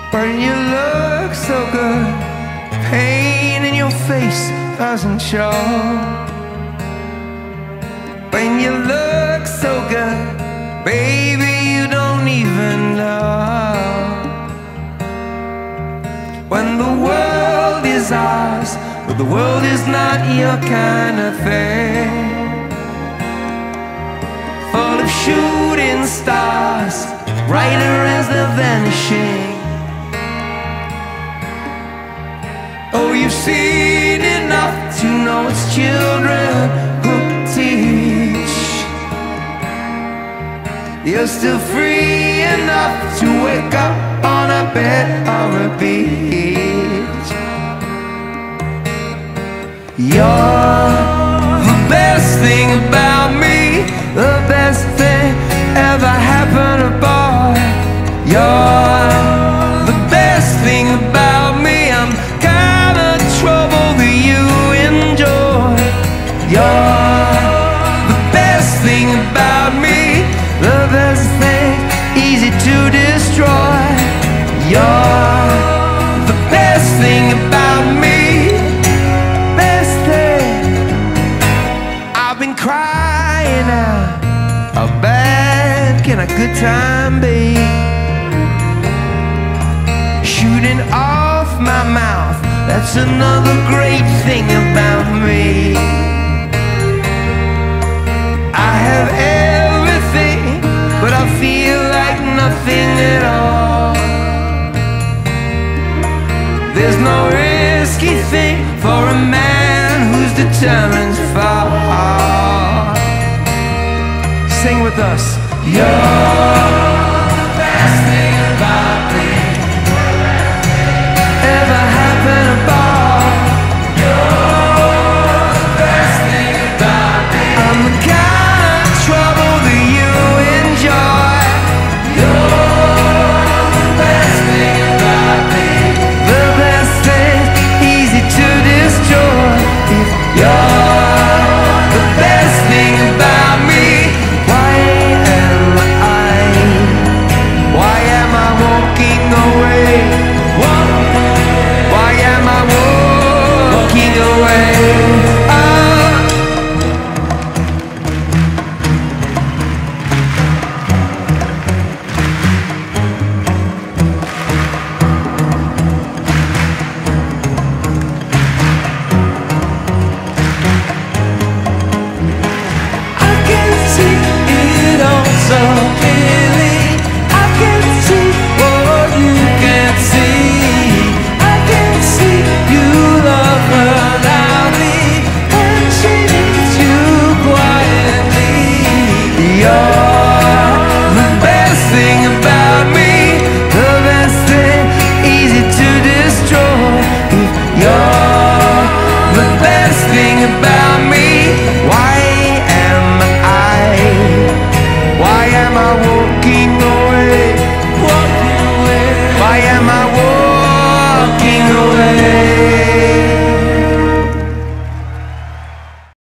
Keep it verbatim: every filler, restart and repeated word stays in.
But you look so good, pain in your face doesn't show. When you look so good, baby, you don't even know. When the world is ours, but the world is not your kind of thing. Full of shooting stars, brighter as they're vanishing. Oh, you've seen enough to know it's children who teach. You're still free enough to wake up on a bed or a beach. You're the best thing about me, the best thing ever happened to boy. You're the best thing about me, I'm kind of trouble that you enjoy. You're the best thing about me, the best thing, easy to destroy. You're the best thing about me, best thing. I've been crying out, how bad can a good time be? Shooting off my mouth, that's another great thing about me. I have everything, but I feel like nothing at all. There's no risky thing for a man who's determined to fall. Sing with us. You're the best thing about me, ever happened above. You're the best thing about me, I'm the kind of trouble that you enjoy. You're the best thing about me, the best thing, easy to destroy. If you're the best thing about me, why am I, why am I walking away? Why am I walking away? Oh. I can see it all so clearly. I can see what you can't see. I can see you love her loudly, and she needs you quietly. You're the best thing about me, the best thing, easy to destroy. If you're